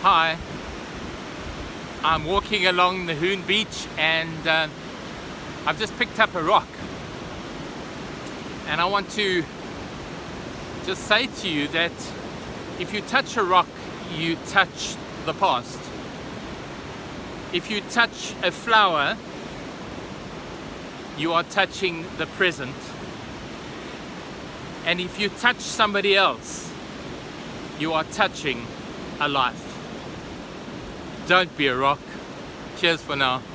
Hi, I'm walking along the Hoon Beach and I've just picked up a rock, and I want to just say to you that if you touch a rock, you touch the past. If you touch a flower, you are touching the present. And if you touch somebody else, you are touching a life. Don't be a rock. Cheers for now.